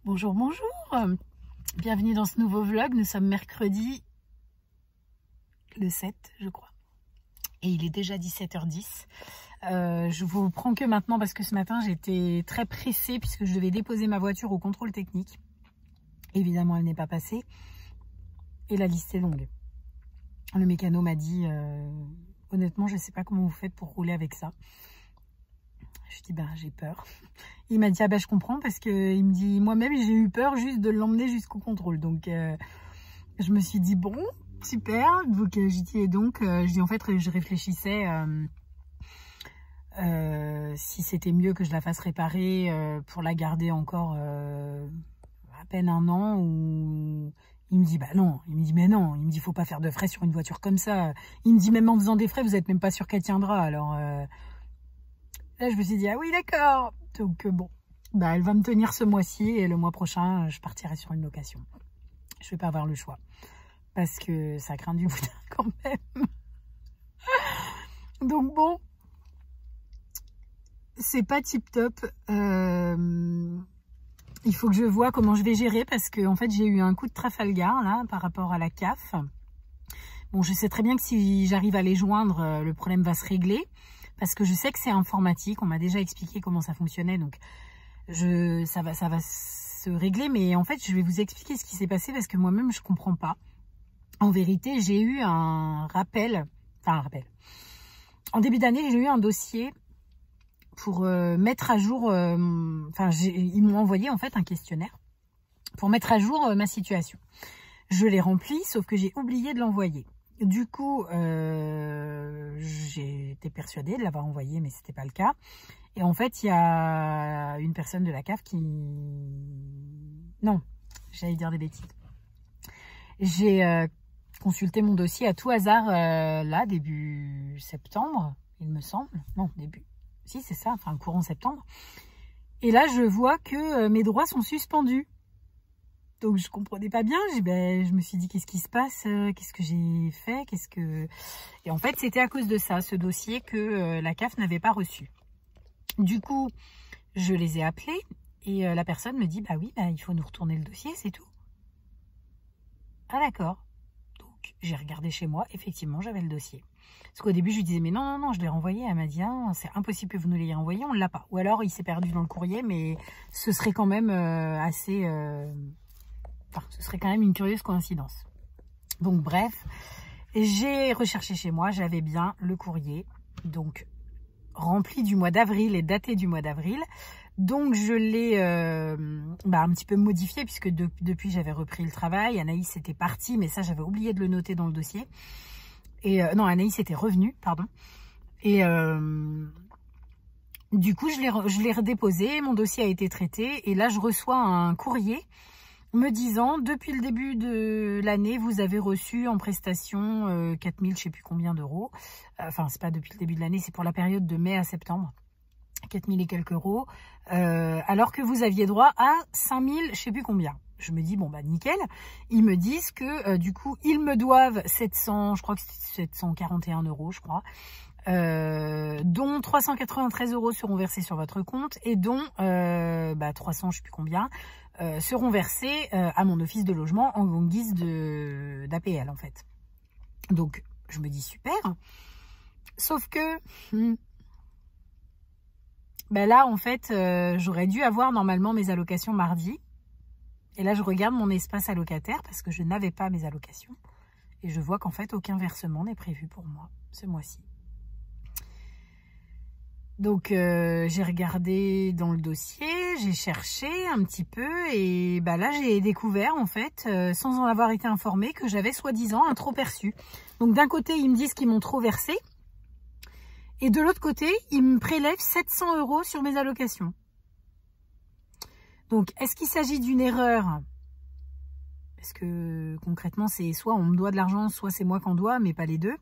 Bonjour, bonjour. Bienvenue dans ce nouveau vlog. Nous sommes mercredi le 7, je crois. Et il est déjà 17h10. Je vous prends que maintenant parce que ce matin, j'étais très pressée puisque je devais déposer ma voiture au contrôle technique. Évidemment, elle n'est pas passée. Et la liste est longue. Le mécano m'a dit, honnêtement, je ne sais pas comment vous faites pour rouler avec ça. Je dis, j'ai peur. Il m'a dit, je comprends, parce que il me dit, moi-même, j'ai eu peur juste de l'emmener jusqu'au contrôle. Donc, je me suis dit, bon, super. Donc, j'ai dit, je dis, en fait, je réfléchissais si c'était mieux que je la fasse réparer pour la garder encore à peine un an ou... Il me dit, non. Il me dit, mais non. Il me dit, faut pas faire de frais sur une voiture comme ça. Il me dit, même en faisant des frais, vous n'êtes même pas sûr qu'elle tiendra. Alors... Là, je me suis dit, ah oui, d'accord. Donc, bon, elle va me tenir ce mois-ci et le mois prochain, je partirai sur une location. Je vais pas avoir le choix parce que ça craint du boudin quand même. Donc, bon, c'est pas tip-top. Il faut que je vois comment je vais gérer parce que, en fait, j'ai eu un coup de Trafalgar, là, par rapport à la CAF. Bon, je sais très bien que si j'arrive à les joindre, le problème va se régler. Parce que je sais que c'est informatique, on m'a déjà expliqué comment ça fonctionnait, donc ça va se régler. Mais en fait, je vais vous expliquer ce qui s'est passé parce que moi-même, je comprends pas. En vérité, j'ai eu un rappel. En début d'année, j'ai eu un dossier pour mettre à jour... ils m'ont envoyé en fait un questionnaire pour mettre à jour ma situation. Je l'ai rempli, sauf que j'ai oublié de l'envoyer. Du coup, j'étais persuadée de l'avoir envoyé, mais c'était pas le cas. Et en fait, il y a une personne de la CAF qui... Non, j'allais dire des bêtises. J'ai consulté mon dossier à tout hasard, là, début septembre, il me semble. Non, début... Si, c'est ça, courant septembre. Et là, je vois que mes droits sont suspendus. Donc, je comprenais pas bien. Je me suis dit, qu'est-ce qui se passe? Qu'est-ce que j'ai fait? Et en fait, c'était à cause de ça, ce dossier que la CAF n'avait pas reçu. Du coup, je les ai appelés et la personne me dit, oui, il faut nous retourner le dossier, c'est tout. Ah, d'accord. Donc, j'ai regardé chez moi. Effectivement, j'avais le dossier. Parce qu'au début, je lui disais, mais non, je l'ai renvoyé. Elle m'a dit, c'est impossible que vous nous l'ayez renvoyé, on ne l'a pas. Ou alors, il s'est perdu dans le courrier, mais ce serait quand même assez... ce serait quand même une curieuse coïncidence. Donc bref, j'ai recherché chez moi, j'avais bien le courrier, donc rempli du mois d'avril et daté du mois d'avril. Donc je l'ai un petit peu modifié puisque depuis j'avais repris le travail. Anaïs était partie, mais ça j'avais oublié de le noter dans le dossier. Et non, Anaïs était revenue, pardon. Et du coup je l'ai redéposé, mon dossier a été traité et là je reçois un courrier me disant, depuis le début de l'année, vous avez reçu en prestation 4000, je sais plus combien d'euros. C'est pas depuis le début de l'année, c'est pour la période de mai à septembre. 4000 et quelques euros. Alors que vous aviez droit à 5000, je sais plus combien. Je me dis, nickel. Ils me disent que, du coup, ils me doivent 700, je crois que c'est 741 euros, je crois. Dont 393 euros seront versés sur votre compte et dont 300, je sais plus combien, seront versés à mon office de logement en guise d'APL en fait. Donc je me dis super, sauf que là en fait j'aurais dû avoir normalement mes allocations mardi et là je regarde mon espace allocataire parce que je n'avais pas mes allocations et je vois qu'en fait aucun versement n'est prévu pour moi ce mois-ci. Donc, j'ai regardé dans le dossier, j'ai cherché un petit peu et là, j'ai découvert, en fait, sans en avoir été informée, que j'avais soi-disant un trop perçu. Donc, d'un côté, ils me disent qu'ils m'ont trop versé et de l'autre côté, ils me prélèvent 700 euros sur mes allocations. Donc, est-ce qu'il s'agit d'une erreur? Parce que, concrètement, c'est soit on me doit de l'argent, soit c'est moi qu'on doit, mais pas les deux.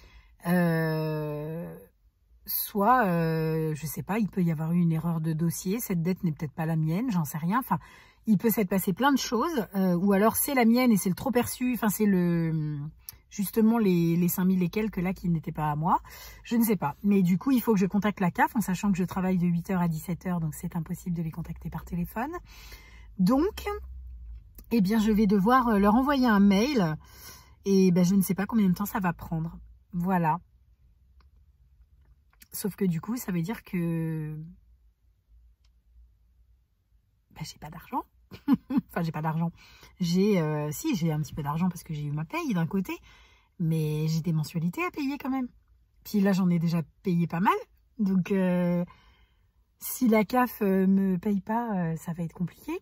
Soit, je sais pas, il peut y avoir eu une erreur de dossier, cette dette n'est peut-être pas la mienne, j'en sais rien, il peut s'être passé plein de choses, ou alors c'est la mienne et c'est le trop perçu, c'est justement les 5000 et quelques là qui n'étaient pas à moi, je ne sais pas. Mais du coup, il faut que je contacte la CAF, en sachant que je travaille de 8h à 17h, donc c'est impossible de les contacter par téléphone. Donc, eh bien, je vais devoir leur envoyer un mail. Et ben, je ne sais pas combien de temps ça va prendre. Voilà. Sauf que du coup, ça veut dire que ben, j'ai pas d'argent. Enfin, j'ai pas d'argent. Si, j'ai un petit peu d'argent parce que j'ai eu ma paye d'un côté. Mais j'ai des mensualités à payer quand même. Puis là, j'en ai déjà payé pas mal. Donc, si la CAF me paye pas, ça va être compliqué.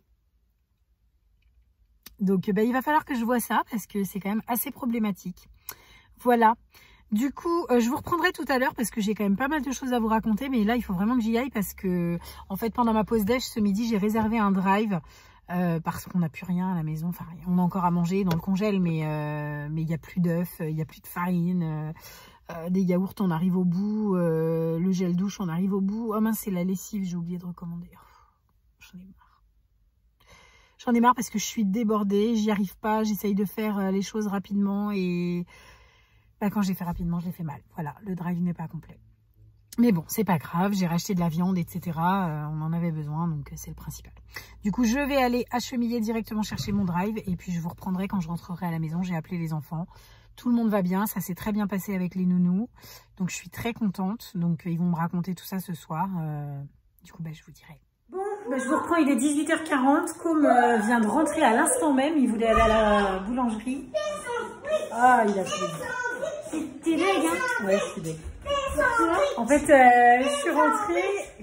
Donc, il va falloir que je vois ça parce que c'est quand même assez problématique. Voilà. Du coup, je vous reprendrai tout à l'heure parce que j'ai quand même pas mal de choses à vous raconter. Mais là, il faut vraiment que j'y aille parce que, en fait, pendant ma pause déj ce midi, j'ai réservé un drive parce qu'on n'a plus rien à la maison. Enfin, on a encore à manger dans le congèle, mais il n'y a plus d'œufs, il n'y a plus de farine. Des yaourts, on arrive au bout. Le gel douche, on arrive au bout. Oh mince, c'est la lessive, j'ai oublié de recommander. J'en ai marre. J'en ai marre parce que je suis débordée, j'y arrive pas, j'essaye de faire les choses rapidement et quand j'ai fait rapidement, je l'ai fait mal. Voilà, le drive n'est pas complet. Mais bon, c'est pas grave, j'ai racheté de la viande, etc. On en avait besoin, donc c'est le principal. Du coup, je vais aller acheminer directement chercher mon drive et puis je vous reprendrai quand je rentrerai à la maison. J'ai appelé les enfants. Tout le monde va bien, ça s'est très bien passé avec les nounous. Donc, je suis très contente. Donc, ils vont me raconter tout ça ce soir. Du coup, je vous dirai. Bon, je vous reprends, il est 18h40. Com vient de rentrer à l'instant même. Il voulait aller à la boulangerie. Ah, il a fait. T'es deg, hein? Ouais, je suis deg. En fait, je suis rentrée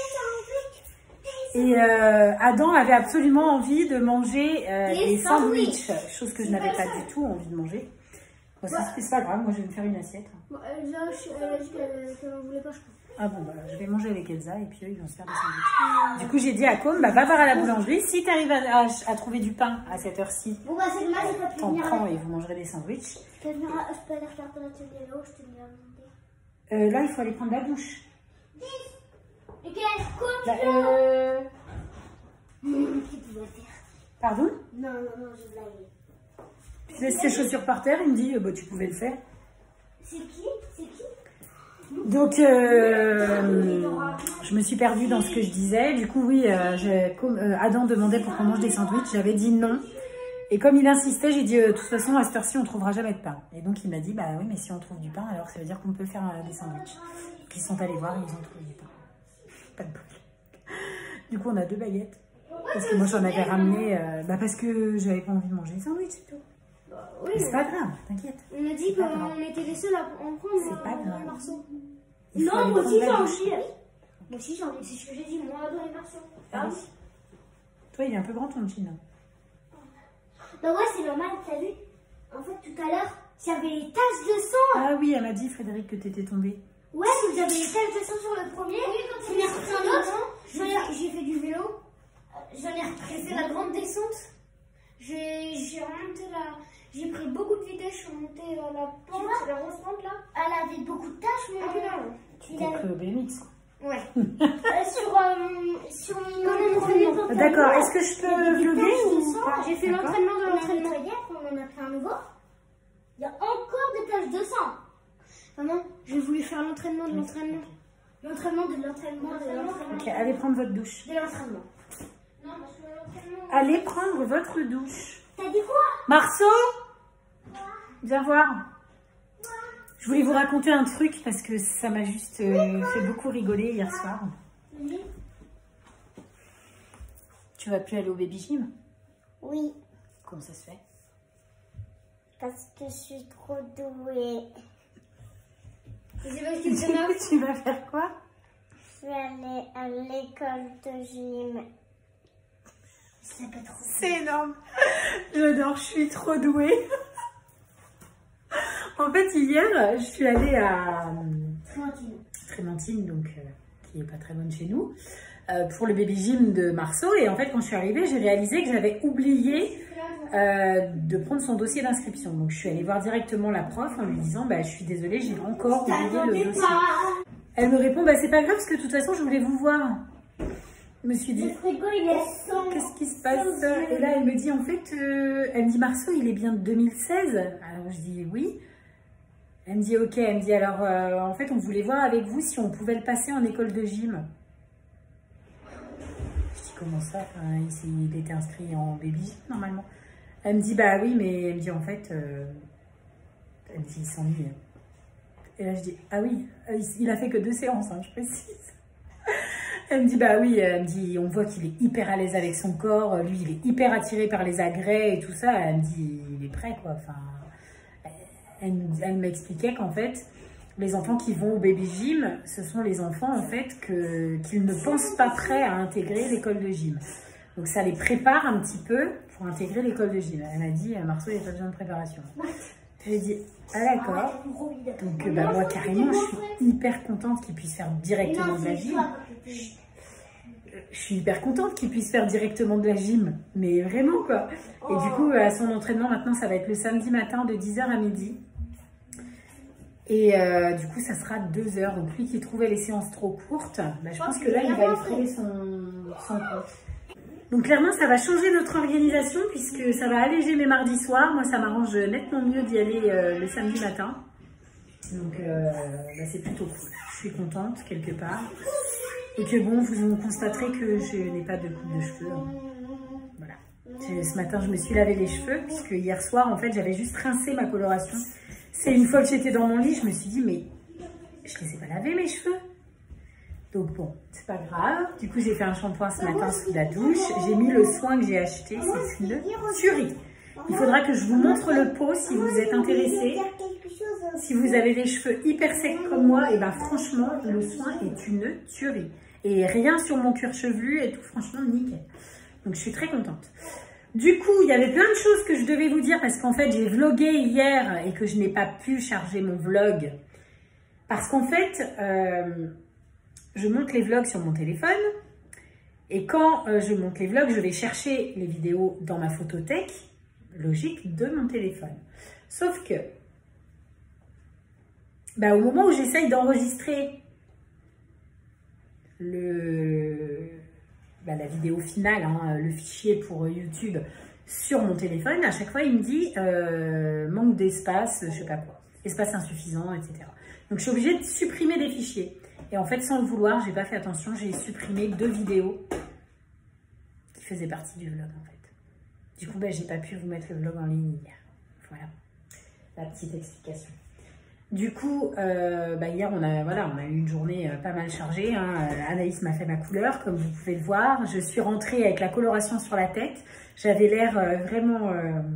et Adam avait absolument envie de manger des sandwichs. Chose que je n'avais pas du tout envie de manger. Bon, c'est pas grave, moi je vais me faire une assiette. Bon, elle a dit qu'elle ne voulait pas, je crois. Ah bon, je vais manger avec Elsa et puis eux, ils vont se faire des sandwichs. Du coup, j'ai dit à Com, va voir à la boulangerie. Si tu arrives à trouver du pain à cette heure-ci, Bon, c'est dommage, j'ai pas pu venir. t'en prends et vous mangerez des sandwichs. Je peux aller regarder l'atelier là-haut, je te dis la vérité. Là, il faut aller prendre la douche. Et qu'est-ce que Là, tu pouvais faire? Pardon? Non, je blaguais. Tu laisses tes chaussures par terre, il me dit, tu pouvais le faire. C'est qui? Donc, je me suis perdue dans ce que je disais. Du coup, oui, Adam demandait pour qu'on mange des sandwichs. J'avais dit non. Et comme il insistait, j'ai dit, de toute façon, à cette heure-ci, on ne trouvera jamais de pain. Et donc, il m'a dit, bah oui, mais si on trouve du pain, alors ça veut dire qu'on peut faire des sandwichs. Donc, ils sont allés voir et ils ont trouvé du pain. Pas de bol. Du coup, on a 2 baguettes. Parce que moi, j'en avais ramené, parce que j'avais pas envie de manger des sandwichs, c'est tout. Oui, c'est pas grave, t'inquiète. On a dit qu'on était les seuls à en prendre. C'est pas grave. Non, moi aussi j'en ai. Moi aussi j'en ai. C'est ce que j'ai dit, moi dans les morceaux. Ah oui. Toi, il est un peu grand ton jean. Bah ouais, c'est normal, t'as vu? En fait, tout à l'heure, j'avais les taches de sang. Ah oui, elle m'a dit, Frédéric, que t'étais tombée. Ouais, donc j'avais les taches de sang sur le premier. J'en ai repris un autre. J'ai fait du vélo. J'en ai fait la grande descente. J'ai remonté la. J'ai pris beaucoup de vitesse, je suis remontée la pente, la grosse pente là. Elle avait beaucoup de tâches, mais Tu t'es pris au BMX. Ouais. Sur mon entraînement. D'accord, est-ce que je peux vlogger ou pas? J'ai fait l'entraînement de l'entraînement. Hier, on en a fait un nouveau. Il y a encore des taches de sang. Maman, j'ai voulu faire l'entraînement de l'entraînement. L'entraînement de l'entraînement de l'entraînement. Ok, allez prendre votre douche. De l'entraînement. Non, parce que l'entraînement. Allez prendre votre douche. T'as dit quoi? Marceau? Viens voir. Je voulais vous raconter un truc parce que ça m'a juste fait beaucoup rigoler hier soir. Oui. Tu vas plus aller au baby gym? Oui. Comment ça se fait? Parce que je suis trop douée. Tu vas faire quoi? Je vais aller à l'école de gym. C'est pas trop. C'est énorme. J'adore, je suis trop douée. En fait, hier, je suis allée à Trémentine, donc qui est pas très loin de chez nous, pour le baby gym de Marceau. Et en fait, quand je suis arrivée, j'ai réalisé que j'avais oublié de prendre son dossier d'inscription. Donc, je suis allée voir directement la prof en lui disant, je suis désolée, j'ai encore oublié le dossier. Elle me répond, c'est pas grave parce que de toute façon, je voulais vous voir. Je me suis dit, qu'est-ce qui se passe? Et là, elle me dit, en fait, elle me dit, Marceau, il est bien de 2016. Alors, je dis, oui. Elle me dit, ok. Elle me dit, alors, en fait, on voulait voir avec vous si on pouvait le passer en école de gym. Je dis, comment ça, il était inscrit en baby normalement. Elle me dit, bah oui, mais elle me dit en fait, elle me dit, il s'ennuie. Et là, je dis, ah oui, il a fait que 2 séances, hein, je précise. Elle me dit, bah oui, elle me dit, on voit qu'il est hyper à l'aise avec son corps, lui, il est hyper attiré par les agrès et tout ça. Elle me dit, il est prêt, quoi. Enfin, elle m'expliquait qu'en fait, les enfants qui vont au baby gym, ce sont les enfants, en fait, qu'ils ne pensent pas prêts à intégrer l'école de gym. Donc, ça les prépare un petit peu pour intégrer l'école de gym. Elle m'a dit, Marceau, il n'y a pas besoin de préparation. J'ai dit, ah d'accord. Donc, bah, moi, carrément, je suis hyper contente qu'il puisse faire directement de la gym. Je suis hyper contente qu'il puisse faire directement de la gym. Mais vraiment, quoi. Et du coup, son entraînement, maintenant, ça va être le samedi matin de 10h à midi. Et du coup, ça sera 2 heures. Donc, lui qui trouvait les séances trop courtes, bah, je pense que là, il va effrayer son compte. Donc, clairement, ça va changer notre organisation puisque ça va alléger mes mardis soirs. Moi, ça m'arrange nettement mieux d'y aller le samedi matin. Donc, bah, c'est plutôt cool. Je suis contente, quelque part. Et que bon, vous constaterez que je n'ai pas de coupe de cheveux. Voilà. Ce matin, je me suis lavé les cheveux puisque hier soir, en fait, j'avais juste rincé ma coloration. C'est une fois que j'étais dans mon lit, je me suis dit, mais je ne les ai pas lavés mes cheveux. Donc bon, c'est pas grave. Du coup, j'ai fait un shampoing ce matin sous la douche. J'ai mis le soin que j'ai acheté, c'est une tuerie. Il faudra que je vous montre le pot si vous êtes intéressé. Si vous avez des cheveux hyper secs comme moi, et ben franchement, le soin est une tuerie. Et rien sur mon cuir chevelu et tout, franchement, nickel. Donc, je suis très contente. Du coup, il y avait plein de choses que je devais vous dire parce qu'en fait, j'ai vlogué hier et que je n'ai pas pu charger mon vlog. Parce qu'en fait, je monte les vlogs sur mon téléphone. Et quand je monte les vlogs, je vais chercher les vidéos dans ma photothèque, logique, de mon téléphone. Sauf que, bah, au moment où j'essaye d'enregistrer la vidéo finale, hein, le fichier pour YouTube sur mon téléphone, à chaque fois il me dit manque d'espace, je sais pas quoi, espace insuffisant, etc. Donc je suis obligée de supprimer des fichiers. Et en fait, sans le vouloir, j'ai pas fait attention, j'ai supprimé 2 vidéos qui faisaient partie du vlog en fait. Du coup, bah, j'ai pas pu vous mettre le vlog en ligne hier. Voilà, la petite explication. Du coup, bah hier, on a eu une journée pas mal chargée. Hein. Anaïs m'a fait ma couleur, comme vous pouvez le voir. Je suis rentrée avec la coloration sur la tête. J'avais l'air vraiment...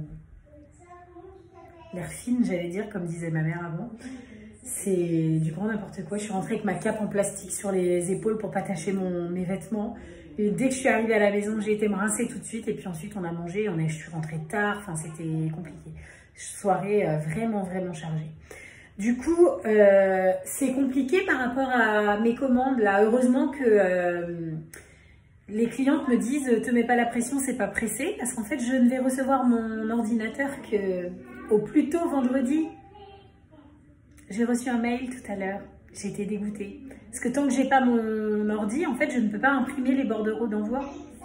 l'air fine, j'allais dire, comme disait ma mère avant. C'est du grand n'importe quoi. Je suis rentrée avec ma cape en plastique sur les épaules pour pas tacher mes vêtements. Et dès que je suis arrivée à la maison, j'ai été me rincer tout de suite. Et puis ensuite, on a mangé. Je suis rentrée tard. Enfin, c'était compliqué. Soirée vraiment, vraiment chargée. Du coup, c'est compliqué par rapport à mes commandes. Là, heureusement que les clientes me disent « te mets pas la pression, c'est pas pressé ». Parce qu'en fait, je ne vais recevoir mon ordinateur qu'au plus tôt vendredi. J'ai reçu un mail tout à l'heure. J'ai été dégoûtée. Parce que tant que j'ai pas mon ordi, en fait, je ne peux pas imprimer les bordereaux d'envoi.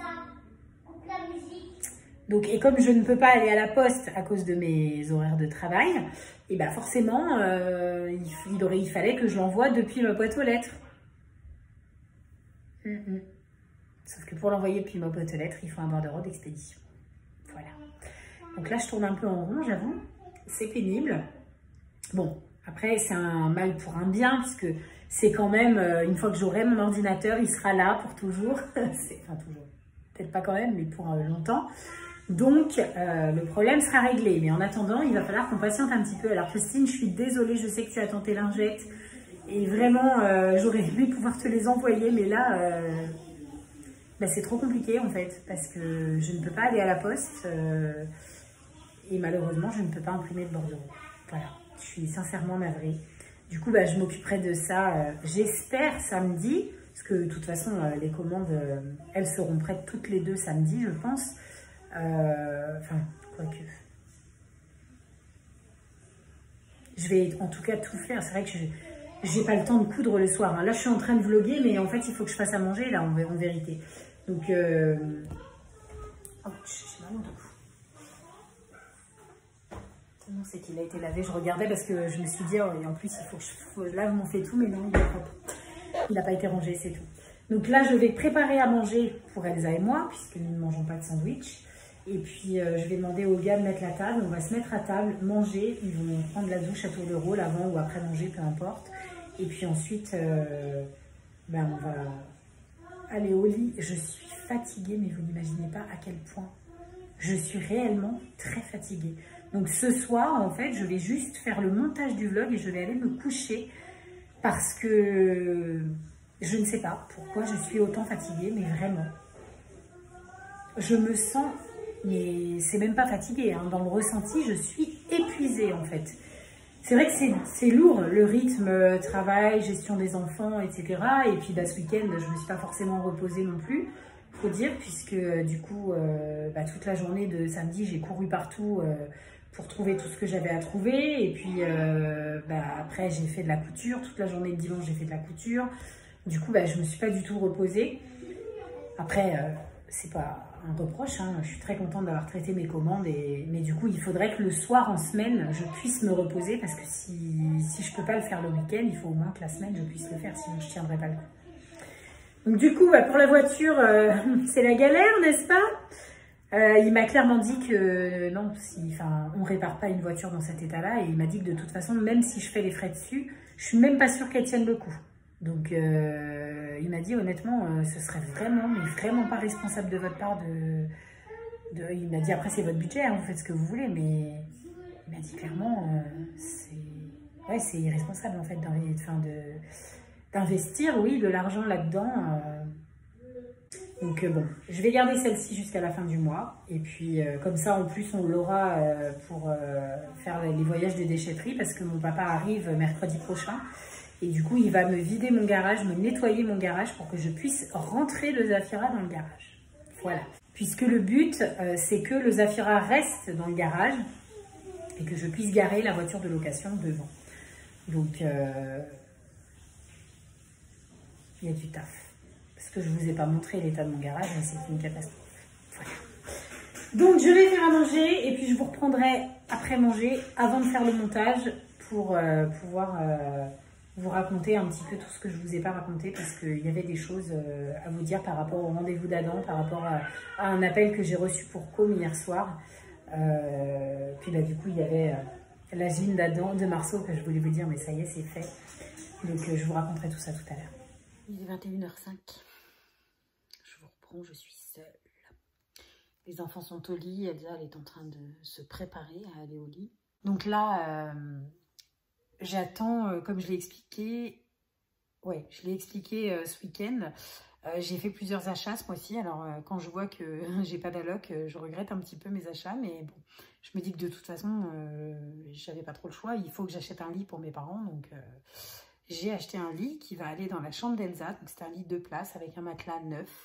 Donc, et comme je ne peux pas aller à la poste à cause de mes horaires de travail, et ben forcément, il fallait que je l'envoie depuis ma boîte aux lettres. Sauf que pour l'envoyer depuis ma boîte aux lettres, il faut un bordereau d'expédition. Voilà. Donc là, je tourne un peu en rond, j'avoue. C'est pénible. Bon, après, c'est un mal pour un bien, puisque c'est quand même, une fois que j'aurai mon ordinateur, il sera là pour toujours. Enfin, toujours. Peut-être pas quand même, mais pour longtemps. Donc, le problème sera réglé. Mais en attendant, il va falloir qu'on patiente un petit peu. Alors, Christine, je suis désolée, je sais que tu as tenté lingettes. Et vraiment, j'aurais aimé pouvoir te les envoyer. Mais là, bah, c'est trop compliqué, en fait. Parce que je ne peux pas aller à la poste. Et malheureusement, je ne peux pas imprimer de bordereau. Voilà, je suis sincèrement navrée. Du coup, bah, je m'occuperai de ça, j'espère, samedi. Parce que, de toute façon, les commandes, elles seront prêtes toutes les 2 samedis, je pense. Enfin, quoique. Je vais en tout cas tout faire. C'est vrai que j'ai pas le temps de coudre le soir. Hein. Là, je suis en train de vlogger, mais en fait, il faut que je fasse à manger, là, en vérité. Donc, oh, j'ai mal au dos. Non, c'est qu'il a été lavé. Je regardais parce que je me suis dit, oh, et en plus, il faut que je lave mon fait tout, mais non, il n'a pas été rangé, c'est tout. Donc là, je vais préparer à manger pour Elsa et moi, puisque nous ne mangeons pas de sandwich. Et puis, je vais demander aux gars de mettre la table. On va se mettre à table, manger. Ils vont prendre la douche à tour de rôle avant ou après manger, peu importe. Et puis ensuite, on va aller au lit. Je suis fatiguée, mais vous n'imaginez pas à quel point. Je suis réellement très fatiguée. Donc ce soir, en fait, je vais juste faire le montage du vlog et je vais aller me coucher parce que je ne sais pas pourquoi je suis autant fatiguée, mais vraiment. Je me sens, mais c'est même pas fatiguée, hein, dans le ressenti, je suis épuisée en fait. C'est vrai que c'est lourd, le rythme, travail, gestion des enfants, etc. Et puis ce week-end, je ne me suis pas forcément reposée non plus, faut dire, puisque du coup, toute la journée de samedi, j'ai couru partout pour trouver tout ce que j'avais à trouver. Et puis après, j'ai fait de la couture. Toute la journée de dimanche, j'ai fait de la couture. Du coup, je ne me suis pas du tout reposée. Après, c'est pas un reproche, hein. Je suis très contente d'avoir traité mes commandes. Mais du coup, il faudrait que le soir, en semaine, je puisse me reposer. Parce que si je ne peux pas le faire le week-end, il faut au moins que la semaine, je puisse le faire. Sinon, je ne tiendrai pas le coup. Donc du coup, pour la voiture, c'est la galère, n'est-ce pas? Il m'a clairement dit que non, on ne répare pas une voiture dans cet état-là. Et il m'a dit que de toute façon, même si je fais les frais dessus, je suis même pas sûre qu'elle tienne le coup. Donc il m'a dit honnêtement, ce serait vraiment, mais vraiment pas responsable de votre part il m'a dit après c'est votre budget, hein, vous faites ce que vous voulez, mais il m'a dit clairement, c'est irresponsable en fait d'investir, oui, de l'argent là-dedans. Donc bon, je vais garder celle-ci jusqu'à la fin du mois. Et puis comme ça, en plus, on l'aura pour faire les voyages des déchetteries parce que mon papa arrive mercredi prochain. Et du coup, il va me vider mon garage, me nettoyer mon garage pour que je puisse rentrer le Zafira dans le garage. Voilà. Puisque le but, c'est que le Zafira reste dans le garage et que je puisse garer la voiture de location devant. Donc, il y a du taf. Parce que je ne vous ai pas montré l'état de mon garage, mais c'est une catastrophe. Voilà. Donc, je vais faire à manger et puis je vous reprendrai après manger, avant de faire le montage, pour pouvoir vous raconter un petit peu tout ce que je ne vous ai pas raconté, parce qu'il y avait des choses à vous dire par rapport au rendez-vous d'Adam, par rapport à un appel que j'ai reçu pour Com hier soir. Puis du coup, il y avait la gym d'Adam, de Marceau, que je voulais vous dire, mais ça y est, c'est fait. Donc, je vous raconterai tout ça tout à l'heure. Il est 21h05. Je vous reprends, je suis seule. Les enfants sont au lit, Elsa, elle est en train de se préparer à aller au lit. Donc là, j'attends, comme je l'ai expliqué, ce week-end. J'ai fait plusieurs achats ce mois-ci. Alors, quand je vois que j'ai pas d'alloc, je regrette un petit peu mes achats. Mais bon, je me dis que de toute façon, j'avais pas trop le choix. Il faut que j'achète un lit pour mes parents. Donc, j'ai acheté un lit qui va aller dans la chambre d'Elsa. Donc, c'est un lit de 2 places avec un matelas neuf.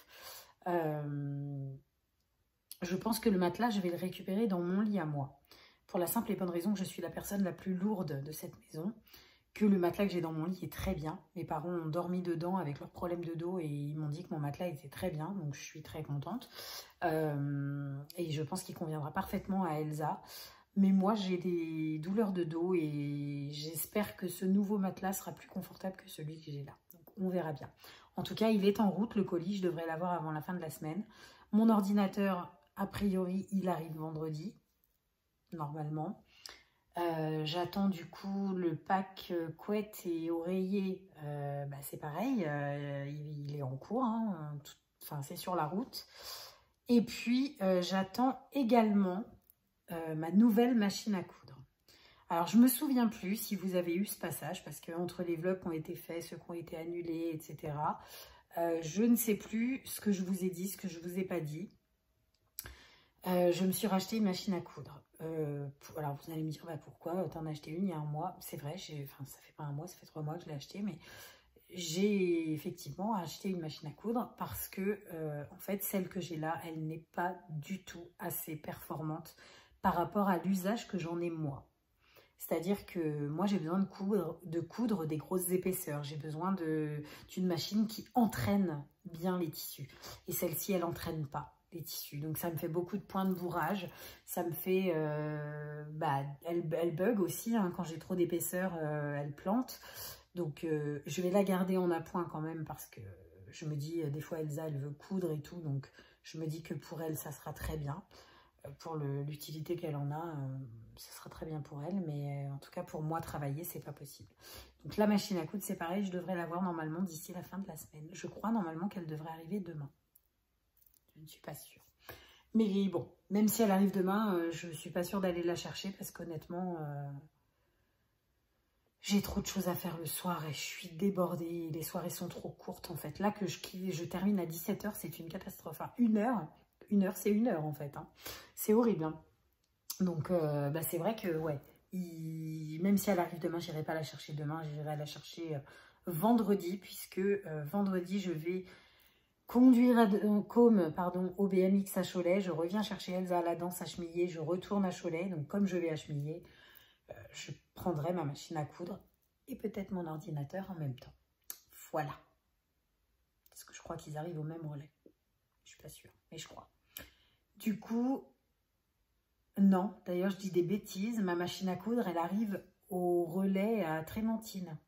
Je pense que le matelas, je vais le récupérer dans mon lit à moi. Pour la simple et bonne raison que je suis la personne la plus lourde de cette maison. Que le matelas que j'ai dans mon lit est très bien. Mes parents ont dormi dedans avec leurs problèmes de dos et ils m'ont dit que mon matelas était très bien. Donc, je suis très contente. Et je pense qu'il conviendra parfaitement à Elsa. Mais moi, j'ai des douleurs de dos et j'espère que ce nouveau matelas sera plus confortable que celui que j'ai là. Donc, on verra bien. En tout cas, il est en route, le colis. Je devrais l'avoir avant la fin de la semaine. Mon ordinateur, a priori, il arrive vendredi, normalement. J'attends du coup le pack couette et oreiller. C'est pareil, il est en cours. Hein, c'est sur la route. Et puis, j'attends également ma nouvelle machine à coudre. Alors, je me souviens plus si vous avez eu ce passage, parce qu'entre les vlogs qui ont été faits, ceux qui ont été annulés, etc., je ne sais plus ce que je vous ai dit, ce que je vous ai pas dit. Je me suis racheté une machine à coudre. Alors, vous allez me dire, pourquoi t'en as acheté une il y a un mois? C'est vrai, ça fait pas un mois, ça fait 3 mois que je l'ai acheté, mais j'ai effectivement acheté une machine à coudre parce que, en fait, celle que j'ai là, elle n'est pas du tout assez performante par rapport à l'usage que j'en ai moi. C'est-à-dire que moi, j'ai besoin de coudre des grosses épaisseurs. J'ai besoin d'une machine qui entraîne bien les tissus. Et celle-ci, elle n'entraîne pas les tissus. Donc, ça me fait beaucoup de points de bourrage. Ça me fait... elle bug aussi. Hein, quand j'ai trop d'épaisseur, elle plante. Donc, je vais la garder en appoint quand même parce que je me dis, des fois Elsa, elle veut coudre et tout, donc je me dis que pour elle, ça sera très bien. Pour l'utilité qu'elle en a, ça sera très bien pour elle, mais en tout cas pour moi travailler, c'est pas possible. Donc la machine à coudre, c'est pareil, je devrais l'avoir normalement d'ici la fin de la semaine. Je crois normalement qu'elle devrait arriver demain. Je ne suis pas sûre. Mais bon, même si elle arrive demain, je ne suis pas sûre d'aller la chercher parce qu'honnêtement, j'ai trop de choses à faire le soir et je suis débordée. Les soirées sont trop courtes en fait. Là que je termine à 17 h, c'est une catastrophe. Enfin, une heure, c'est une heure en fait. Hein. C'est horrible. Hein. Donc, c'est vrai que, ouais, même si elle arrive demain, je n'irai pas la chercher demain. J'irai la chercher vendredi puisque vendredi, je vais conduire au BMX à Cholet. Je reviens chercher Elsa à la danse à Chemillé. Je retourne à Cholet. Donc, comme je vais à Chemillé, je prendrai ma machine à coudre et peut-être mon ordinateur en même temps. Voilà. Parce que je crois qu'ils arrivent au même relais. Je suis pas sûre, mais je crois. Du coup, non. D'ailleurs, je dis des bêtises. Ma machine à coudre, elle arrive au relais à Trémentine.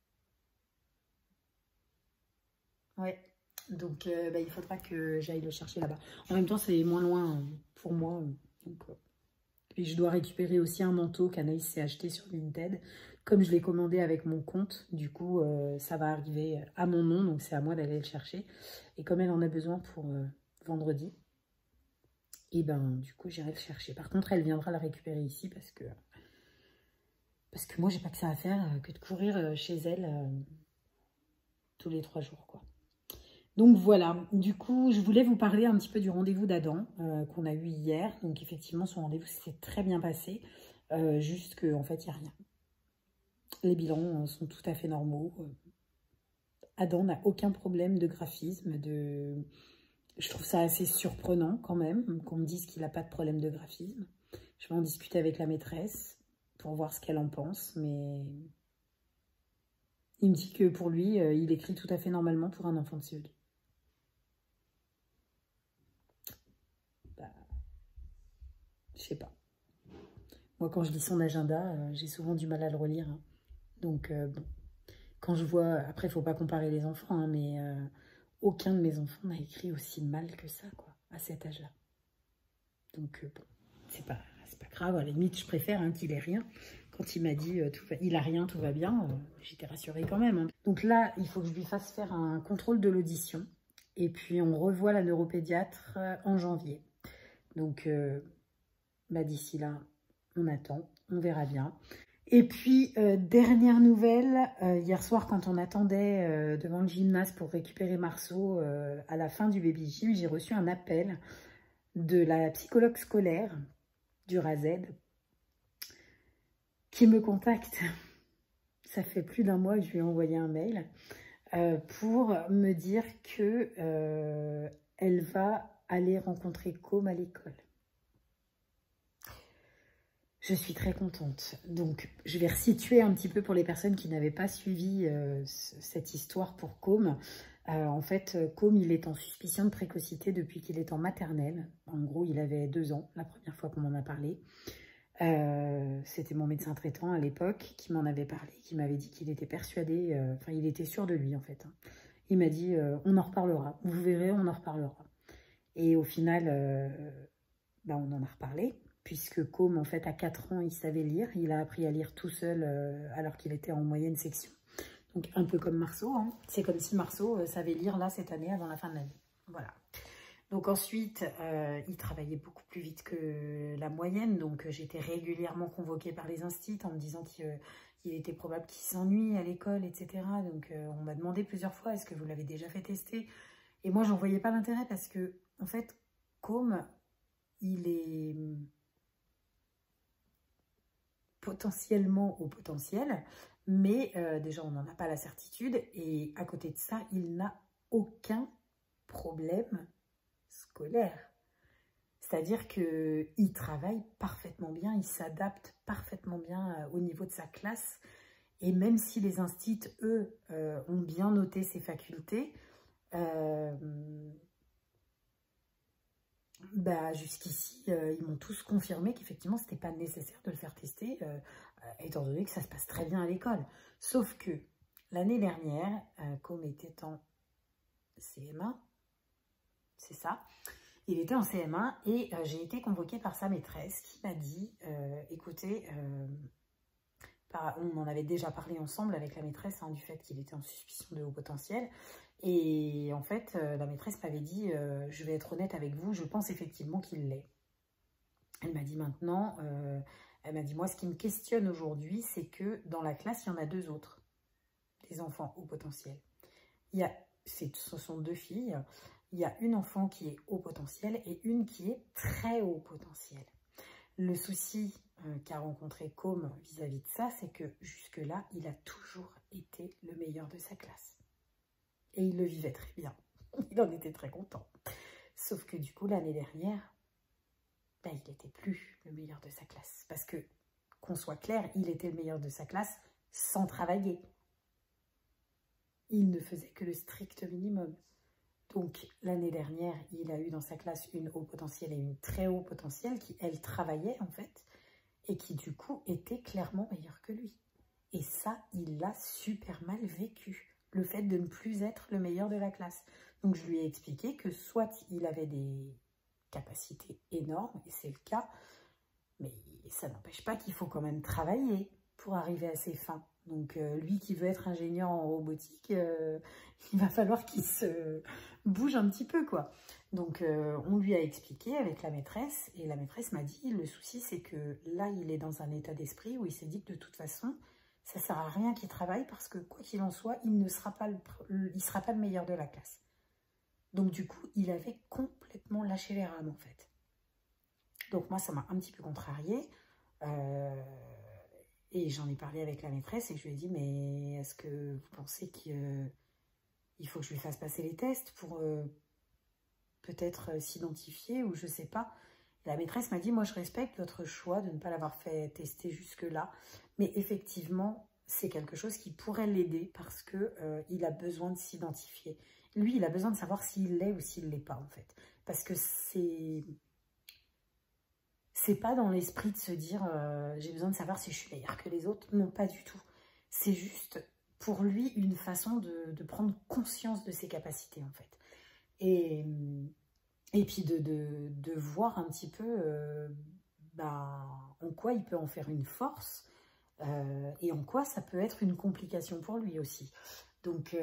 Ouais. Donc, il faudra que j'aille le chercher là-bas. En même temps, c'est moins loin pour moi. Et je dois récupérer aussi un manteau qu'Anaïs s'est acheté sur Vinted. Comme je l'ai commandé avec mon compte, du coup, ça va arriver à mon nom. Donc, c'est à moi d'aller le chercher. Et comme elle en a besoin pour vendredi, et ben du coup, j'irai le chercher. Par contre, elle viendra la récupérer ici parce que moi, j'ai pas que ça à faire que de courir chez elle tous les 3 jours, quoi. Donc voilà, du coup, je voulais vous parler un petit peu du rendez-vous d'Adam qu'on a eu hier. Donc effectivement, son rendez-vous s'est très bien passé, juste qu'en fait, il n'y a rien. Les bilans sont tout à fait normaux. Adam n'a aucun problème de graphisme. Je trouve ça assez surprenant quand même, qu'on me dise qu'il n'a pas de problème de graphisme. Je vais en discuter avec la maîtresse pour voir ce qu'elle en pense, mais il me dit que pour lui, il écrit tout à fait normalement pour un enfant de CE2. Je sais pas. Moi, quand je lis son agenda, j'ai souvent du mal à le relire. Hein. Donc, bon. Quand je vois... Après, il ne faut pas comparer les enfants, hein, mais aucun de mes enfants n'a écrit aussi mal que ça, quoi, à cet âge-là. Donc, bon, c'est pas grave. À la limite, je préfère hein, qu'il ait rien. Quand il m'a dit il a rien, tout va bien, j'étais rassurée quand même. Hein. Donc là, il faut que je lui fasse faire un contrôle de l'audition. Et puis, on revoit la neuropédiatre en janvier. Donc... d'ici là, on attend, on verra bien. Et puis, dernière nouvelle, hier soir, quand on attendait devant le gymnase pour récupérer Marceau à la fin du baby gym, j'ai reçu un appel de la psychologue scolaire du RASED qui me contacte. Ça fait plus d'1 mois que je lui ai envoyé un mail pour me dire que elle va aller rencontrer Com à l'école. Je suis très contente. Donc, je vais resituer un petit peu pour les personnes qui n'avaient pas suivi cette histoire pour Com. En fait, Com, il est en suspicion de précocité depuis qu'il est en maternelle. En gros, il avait 2 ans, la première fois qu'on m'en a parlé. C'était mon médecin traitant à l'époque qui m'en avait parlé, qui m'avait dit qu'il était persuadé, enfin, il était sûr de lui, en fait. Hein. Il m'a dit, on en reparlera. Vous verrez, on en reparlera. Et au final, on en a reparlé. Puisque Com, en fait, à 4 ans, il savait lire. Il a appris à lire tout seul alors qu'il était en moyenne section. Donc, un peu comme Marceau. Hein. C'est comme si Marceau savait lire là cette année avant la fin de l'année. Voilà. Donc ensuite, il travaillait beaucoup plus vite que la moyenne. Donc, j'étais régulièrement convoquée par les instits en me disant qu'il était probable qu'il s'ennuie à l'école, etc. Donc, on m'a demandé plusieurs fois, est-ce que vous l'avez déjà fait tester? Et moi, j'en voyais pas l'intérêt parce que, en fait, Com, il est... potentiellement au potentiel, mais déjà on n'en a pas la certitude et à côté de ça, il n'a aucun problème scolaire. C'est-à-dire qu'il travaille parfaitement bien, il s'adapte parfaitement bien au niveau de sa classe et même si les instits, eux, ont bien noté ses facultés, jusqu'ici, ils m'ont tous confirmé qu'effectivement, ce n'était pas nécessaire de le faire tester, étant donné que ça se passe très bien à l'école. Sauf que l'année dernière, Com était en CM1, c'est ça. Il était en CM1 et j'ai été convoquée par sa maîtresse qui m'a dit, écoutez, on en avait déjà parlé ensemble avec la maîtresse, hein, du fait qu'il était en suspicion de haut potentiel. Et en fait, la maîtresse m'avait dit, je vais être honnête avec vous, je pense effectivement qu'il l'est. Elle m'a dit maintenant, elle m'a dit, moi, ce qui me questionne aujourd'hui, c'est que dans la classe, il y en a 2 autres, des enfants haut potentiel. Ce sont 2 filles. Il y a une enfant qui est haut potentiel et une qui est très haut potentiel. Le souci qu'a rencontré Com vis-à-vis de ça, c'est que jusque-là, il a toujours été le meilleur de sa classe. Et il le vivait très bien. Il en était très content. Sauf que du coup, l'année dernière, ben, il n'était plus le meilleur de sa classe. Parce que, qu'on soit clair, il était le meilleur de sa classe sans travailler. Il ne faisait que le strict minimum. Donc, l'année dernière, il a eu dans sa classe une haut potentiel et une très haut potentiel qui, elle, travaillait en fait, et qui, du coup, était clairement meilleure que lui. Et ça, il l'a super mal vécu, le fait de ne plus être le meilleur de la classe. Donc, je lui ai expliqué que soit il avait des capacités énormes, et c'est le cas, mais ça n'empêche pas qu'il faut quand même travailler pour arriver à ses fins. Donc, lui qui veut être ingénieur en robotique, il va falloir qu'il se bouge un petit peu, quoi. Donc, on lui a expliqué avec la maîtresse, et la maîtresse m'a dit, le souci, c'est que là, il est dans un état d'esprit où il s'est dit que de toute façon, ça ne sert à rien qu'il travaille parce que, quoi qu'il en soit, il ne sera pas le meilleur de la classe. Donc, du coup, il avait complètement lâché les rames, en fait. Donc, moi, ça m'a un petit peu contrariée. Et j'en ai parlé avec la maîtresse et je lui ai dit, mais est-ce que vous pensez qu'il faut que je lui fasse passer les tests pour peut-être s'identifier ou je sais pas. Et la maîtresse m'a dit, moi je respecte votre choix de ne pas l'avoir fait tester jusque-là, mais effectivement, c'est quelque chose qui pourrait l'aider parce que il a besoin de s'identifier. Lui, il a besoin de savoir s'il l'est ou s'il ne l'est pas en fait. Parce que c'est pas dans l'esprit de se dire j'ai besoin de savoir si je suis meilleure que les autres. Non, pas du tout. C'est juste pour lui une façon de prendre conscience de ses capacités en fait. Et puis de voir un petit peu en quoi il peut en faire une force et en quoi ça peut être une complication pour lui aussi. Donc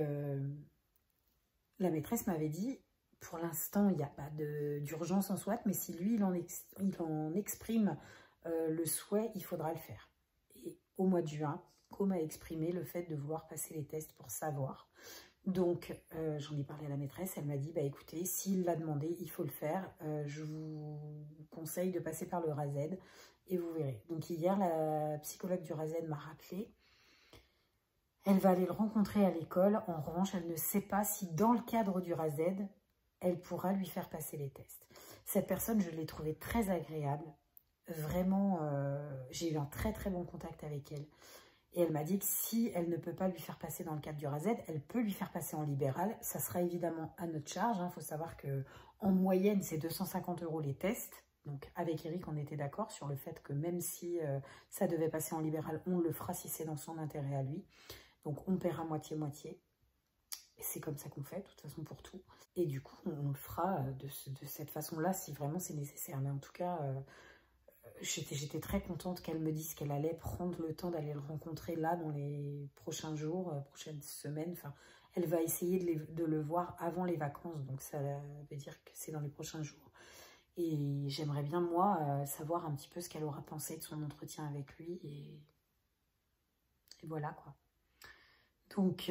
la maîtresse m'avait dit, pour l'instant, il n'y a pas d'urgence en soi, mais si lui, il en exprime le souhait, il faudra le faire. Et au mois de juin, Com a exprimé le fait de vouloir passer les tests pour savoir. Donc, j'en ai parlé à la maîtresse, elle m'a dit, bah écoutez, s'il l'a demandé, il faut le faire. Je vous conseille de passer par le RASED et vous verrez. Donc hier, la psychologue du RASED m'a rappelé. Elle va aller le rencontrer à l'école. En revanche, elle ne sait pas si dans le cadre du RASED, elle pourra lui faire passer les tests. Cette personne, je l'ai trouvée très agréable. Vraiment, j'ai eu un très très bon contact avec elle. Et elle m'a dit que si elle ne peut pas lui faire passer dans le cadre du RASED, elle peut lui faire passer en libéral. Ça sera évidemment à notre charge. Il faut savoir qu'en moyenne, c'est 250 € les tests. Donc avec Eric, on était d'accord sur le fait que même si ça devait passer en libéral, on le fera si c'est dans son intérêt à lui. Donc on paiera moitié-moitié. Et c'est comme ça qu'on fait, de toute façon, pour tout. Et du coup, on le fera de cette façon-là, si vraiment c'est nécessaire. Mais en tout cas, j'étais très contente qu'elle me dise qu'elle allait prendre le temps d'aller le rencontrer là, dans les prochains jours, prochaines semaines. Enfin, elle va essayer de le voir avant les vacances. Donc, ça veut dire que c'est dans les prochains jours. Et j'aimerais bien, moi, savoir un petit peu ce qu'elle aura pensé de son entretien avec lui. Et voilà, quoi. Donc...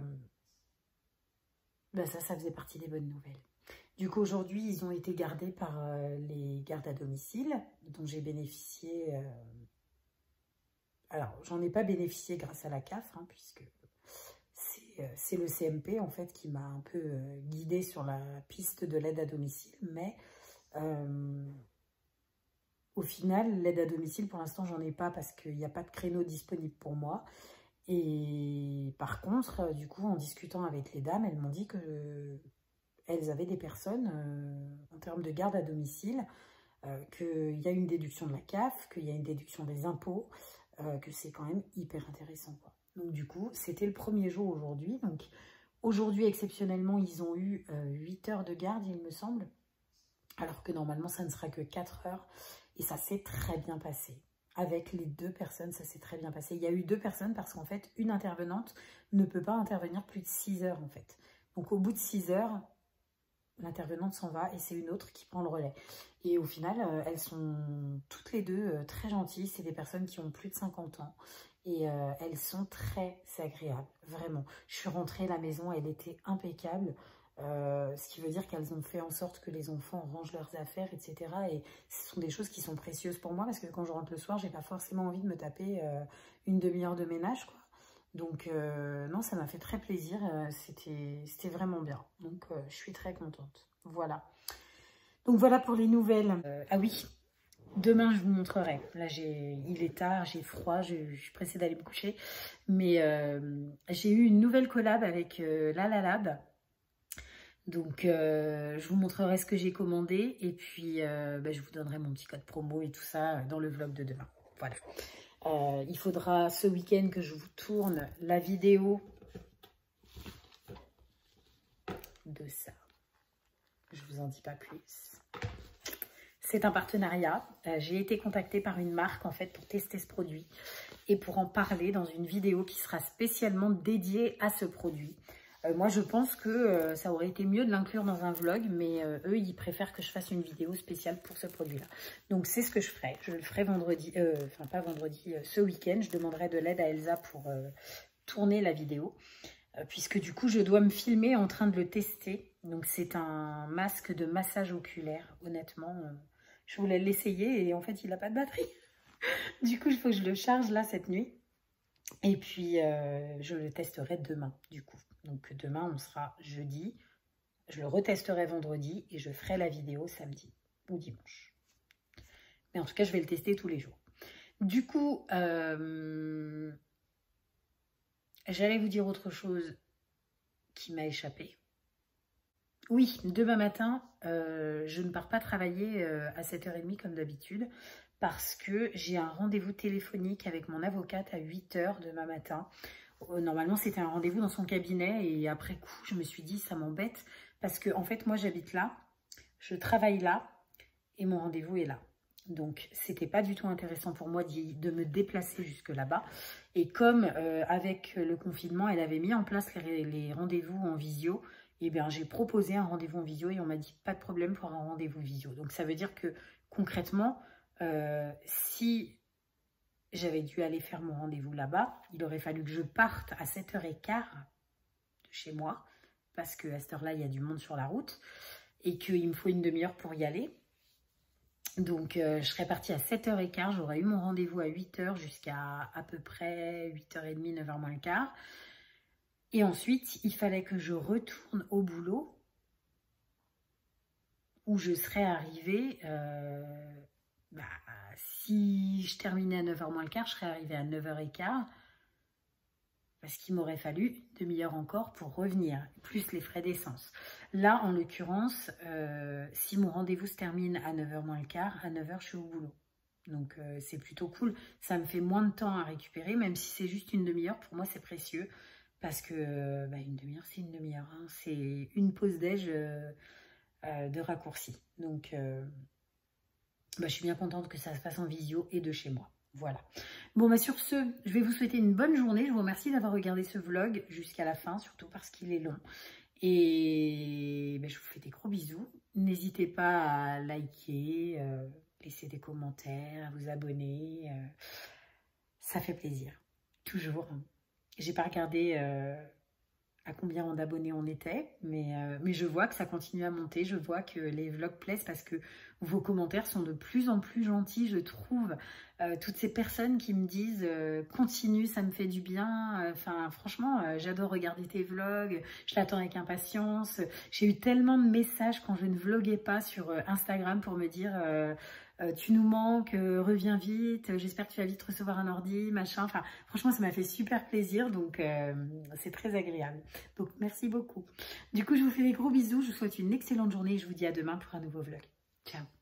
ça faisait partie des bonnes nouvelles. Du coup, aujourd'hui, ils ont été gardés par les gardes à domicile, dont j'ai bénéficié. Alors, j'en ai pas bénéficié grâce à la CAF, hein, puisque c'est le CMP, en fait, qui m'a un peu guidée sur la piste de l'aide à domicile. Mais au final, l'aide à domicile, pour l'instant, j'en ai pas parce qu'il n'y a pas de créneau disponible pour moi. Et par contre, du coup, en discutant avec les dames, elles m'ont dit qu'elles avaient des personnes, en termes de garde à domicile, qu'il y a une déduction de la CAF, qu'il y a une déduction des impôts, que c'est quand même hyper intéressant, quoi. Donc du coup, c'était le premier jour aujourd'hui. Donc Aujourd'hui, exceptionnellement, ils ont eu 8 heures de garde, il me semble. Alors que normalement, ça ne sera que 4 heures. Et ça s'est très bien passé. Avec les 2 personnes, ça s'est très bien passé. Il y a eu 2 personnes parce qu'en fait, une intervenante ne peut pas intervenir plus de 6 heures en fait. Donc au bout de 6 heures, l'intervenante s'en va et c'est une autre qui prend le relais. Et au final, elles sont toutes les 2 très gentilles. C'est des personnes qui ont plus de 50 ans. Et elles sont très agréables, vraiment. Je suis rentrée à la maison, elle était impeccable. Ce qui veut dire qu'elles ont fait en sorte que les enfants rangent leurs affaires, etc. Et ce sont des choses qui sont précieuses pour moi parce que quand je rentre le soir, j'ai pas forcément envie de me taper une demi-heure de ménage, quoi. Donc non, ça m'a fait très plaisir, c'était vraiment bien. Donc je suis très contente. Voilà. Donc voilà pour les nouvelles. Ah oui, demain je vous montrerai. Là il est tard, j'ai froid, je suis pressée d'aller me coucher. Mais j'ai eu une nouvelle collab avec LalaLab. Donc, je vous montrerai ce que j'ai commandé et puis je vous donnerai mon petit code promo et tout ça dans le vlog de demain. Voilà. Il faudra ce week-end que je vous tourne la vidéo de ça. Je vous en dis pas plus. C'est un partenariat. J'ai été contactée par une marque en fait pour tester ce produit et pour en parler dans une vidéo qui sera spécialement dédiée à ce produit. Moi, je pense que ça aurait été mieux de l'inclure dans un vlog, mais eux, ils préfèrent que je fasse une vidéo spéciale pour ce produit-là. Donc, c'est ce que je ferai. Je le ferai vendredi, enfin pas vendredi, ce week-end. Je demanderai de l'aide à Elsa pour tourner la vidéo, puisque du coup, je dois me filmer en train de le tester. Donc, c'est un masque de massage oculaire. Honnêtement, je voulais l'essayer et en fait, il n'a pas de batterie. Du coup, il faut que je le charge là cette nuit. Et puis, je le testerai demain, du coup. Donc, demain, on sera jeudi. Je le retesterai vendredi et je ferai la vidéo samedi ou dimanche. Mais en tout cas, je vais le tester tous les jours. Du coup, j'allais vous dire autre chose qui m'a échappé. Oui, demain matin, je ne pars pas travailler à 7h30 comme d'habitude parce que j'ai un rendez-vous téléphonique avec mon avocate à 8h demain matin. Normalement, c'était un rendez-vous dans son cabinet et après coup, je me suis dit, ça m'embête parce que en fait, moi, j'habite là, je travaille là et mon rendez-vous est là. Donc, c'était pas du tout intéressant pour moi de me déplacer jusque là-bas. Et comme avec le confinement, elle avait mis en place les rendez-vous en visio, eh bien, j'ai proposé un rendez-vous en visio et on m'a dit pas de problème pour un rendez-vous visio. Donc, ça veut dire que concrètement, si j'avais dû aller faire mon rendez-vous là-bas, il aurait fallu que je parte à 7h15 de chez moi, parce qu'à cette heure-là, il y a du monde sur la route, et qu'il me faut une demi-heure pour y aller. Donc, je serais partie à 7h15, j'aurais eu mon rendez-vous à 8h jusqu'à à peu près 8h30, 9h moins le quart. Et ensuite, il fallait que je retourne au boulot, où je serais arrivée... si je terminais à 9h moins le quart, je serais arrivée à 9h15 parce qu'il m'aurait fallu demi-heure encore pour revenir, plus les frais d'essence. Là, en l'occurrence, si mon rendez-vous se termine à 9h moins le quart, à 9h, je suis au boulot. Donc, c'est plutôt cool. Ça me fait moins de temps à récupérer, même si c'est juste une demi-heure. Pour moi, c'est précieux parce que une demi-heure, c'est une demi-heure. Hein. C'est une pause déj de raccourci. Donc... je suis bien contente que ça se passe en visio et de chez moi. Voilà. Bon, sur ce, je vais vous souhaiter une bonne journée. Je vous remercie d'avoir regardé ce vlog jusqu'à la fin, surtout parce qu'il est long. Et je vous fais des gros bisous. N'hésitez pas à liker, laisser des commentaires, à vous abonner. Ça fait plaisir. Toujours. J'ai pas regardé... à combien d'abonnés on était, mais je vois que ça continue à monter, je vois que les vlogs plaisent parce que vos commentaires sont de plus en plus gentils, je trouve. Toutes ces personnes qui me disent continue, ça me fait du bien. Enfin, franchement, j'adore regarder tes vlogs, je l'attends avec impatience. J'ai eu tellement de messages quand je ne vloguais pas sur Instagram pour me dire tu nous manques, reviens vite, j'espère que tu vas vite recevoir un ordi, machin. Enfin, franchement, ça m'a fait super plaisir, donc c'est très agréable. Donc, merci beaucoup. Du coup, je vous fais des gros bisous, je vous souhaite une excellente journée et je vous dis à demain pour un nouveau vlog. Ciao.